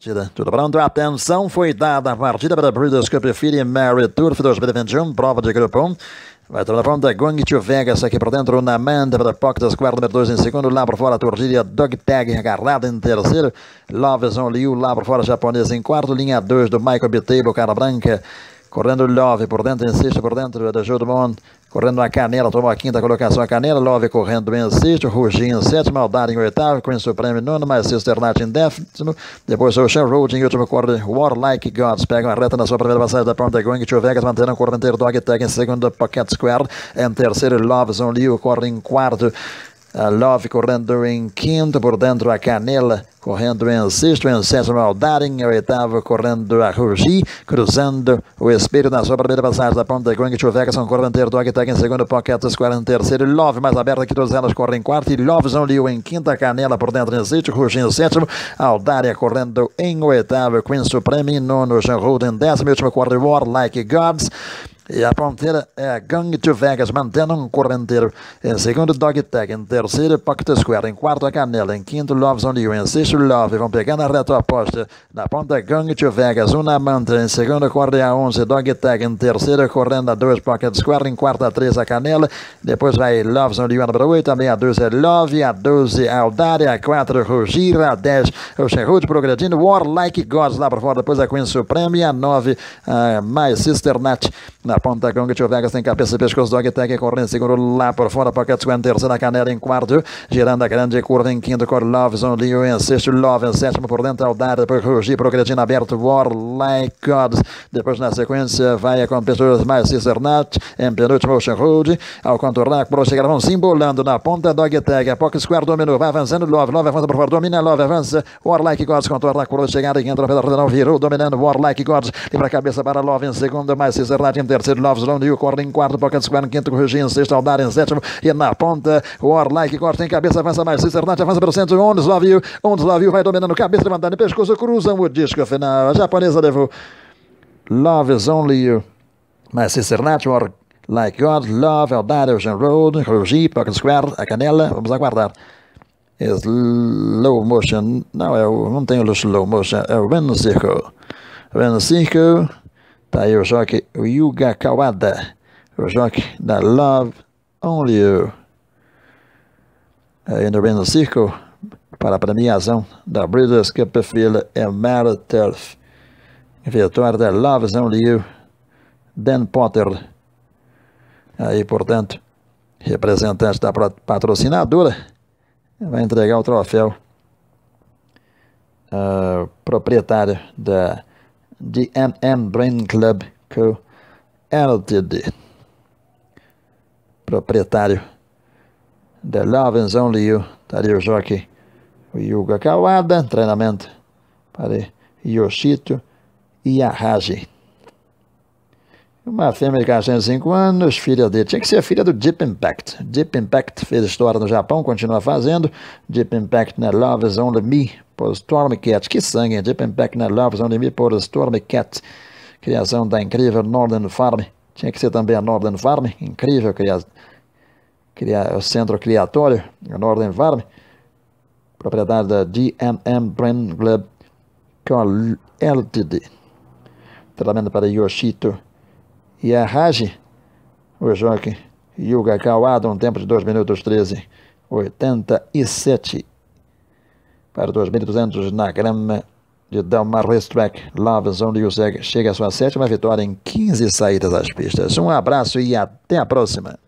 Tudo pronto? Atenção, foi dada a partida para a Breeders' Cup Filly Mary Turf 2021, prova de grupo 1. Vai estar na ponta Going to Vegas aqui por dentro, na Manda para Pocket Square número 2 em segundo, lá por fora a Turgília Dog Tag agarrada em terceiro, Love is Only You lá por fora japonês em quarto, linha 2 do Michael B. Table, cara branca, correndo Love por dentro, em sexto por dentro da Judmond, correndo a Canela, tomou a quinta colocação a Canela, Love correndo em sexto, Ruginho em sétimo, Aldar em oitavo, Queen Supreme em nono, mais Cisternat em décimo, depois Ocean Road em último, corre Warlike Gods, pega uma reta na sua primeira passagem da ponta Going to Vegas, mantendo o correnteiro Dog Tag em segundo, Pocket Square, em terceiro, Love's Only You, corre em quarto, a Love correndo em quinto, por dentro a Canela, correndo em sexto, em sétimo Aldar, em oitavo correndo a Rugi, cruzando o Espírito na sua primeira passagem da ponta Going to Vegas, um correnteiro Dog Tag em segundo, Pocket Square em terceiro, Love mais aberta que todas elas correm em quarto, e Love's Only You em quinta, Canela por dentro em sexto, Rugi em sétimo, Aldária correndo em oitavo, Queen Supreme em nono, Jean Road em décimo, último corre Warlike Gods. E a ponteira é a Going to Vegas, mantendo um correnteiro. Em segundo, Dog Tag. Em terceiro, Pocket Square. Em quarto, a Canela. Em quinto, Love's Only You. Em sexto, Love. Vão pegando a reta oposta. Na ponta, Going to Vegas. Uma mantra. Em segundo, corre a 11, Dog Tag. Em terceiro, correndo a 2, Pocket Square. Em quarto, a 3, a Canela. Depois vai Love's Only You, a número 8. Também a 12 é Love. A 12, Aldária. A 4, Rugira. A 10, Ocean Road progredindo. Warlike Gods lá por fora. Depois a Queen Supreme. A 9, mais Cisternat. Na ponta, Going to Vegas tem cabeça e pescoço, Dog Tag correndo em segundo, lá por fora, Pocket Square em terceiro, a Canela em quarto, girando a grande curva em quinto, com Love's Only You em sexto, Love em sétimo, por dentro, Aldar, depois Rugi, progredindo aberto, Warlike Gods, depois na sequência vai com pessoas mais Cisternat, em penúltimo, Ocean Road, ao contornar, por chegar, vão se embolando na ponta, Dog Tag, a Pocket Square dominou, vai avançando, Love avança por fora, domina, Love avança, Warlike Gods, contorna, por chegar, e entra, não virou, dominando, Warlike Gods, livra a cabeça para Love em segundo, mais Cisternat em terceiro, Love's Only You corre em quarto, Pocket Square em quinto, Rugi em sexto, Aldar em sétimo, e na ponta, Warlike Gods tem cabeça, avança mais, Cisternat avança pelo centro, Ondes Love You vai dominando, cabeça levantando e pescoço, cruzam o disco final, a japonesa levou Love's Only You, mais Cisternat, Warlike Gods, Love, Aldar, Ocean Road, Rugi, Pocket Square, a Canela, vamos aguardar. Slow motion, não tem o slow motion, é o Ren Circle, tá aí o jockey, o Yuga Kawada, o jockey da Love Only You. Aí no Ren Circle, para a premiação da Breeders' Cup Filly Mary Turf. Vitória da Love Only You, Dan Potter. Aí, portanto, representante da patrocinadora, vai entregar o troféu proprietário da DMM Brain Club Co. Ltd. Proprietário da Love's Only You, está ali o jockey, o Yuga Kawada, treinamento para Yoshito Iyahashi. Uma fêmea de 5 anos, filha dele, tinha que ser a filha do Deep Impact. Deep Impact fez história no Japão, continua fazendo. Deep Impact na Love's Only Me, por Stormy Cat. Que sangue, Deep Impact na Love's Only Me, por Stormy Cat. Criação da incrível Northern Farm. Tinha que ser também a Northern Farm, incrível o centro criatório, a Northern Farm. Propriedade da DMM Brain Club Co. Ltd. Tratamento para Yoshito Iyahashi, o jockey Yuga Kawada, um tempo de 2 minutos 13:87 para 2.200 na grama de Delmar Racetrack. Love's Only You chega à sua 7ª vitória em 15 saídas às pistas. Um abraço e até a próxima.